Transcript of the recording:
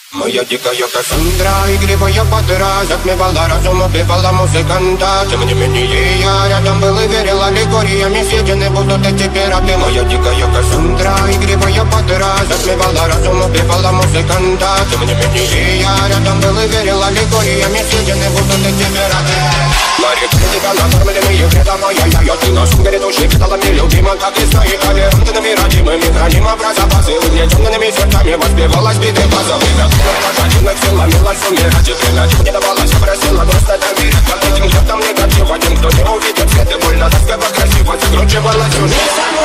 Моя дикая Кассандра, игривая подра, затмевала разум, убивала музыканта. Тем не менее я рядом был и верил, аллегориями съедены будут эти пираты. Моя дикая Кассандра, игривая подра, затмевала разум, убивала музыканта. Тем не менее я рядом был и верил, аллегориями съедены будут эти пираты. Марик, тебя накормленные вредом, ай-яй-яй, ты на сумме грядущий, педалами любима, как и сна, и толерантными родимыми, храним образ запасы, угнетенными сердцами воспевалась биты базовых. Пожаденных сил ломилась умирать, и принять не давалась, просила просто доверять. Под этим летом негатива, тем, кто не увидит свет, и больно тоска красиво закручивалась у них.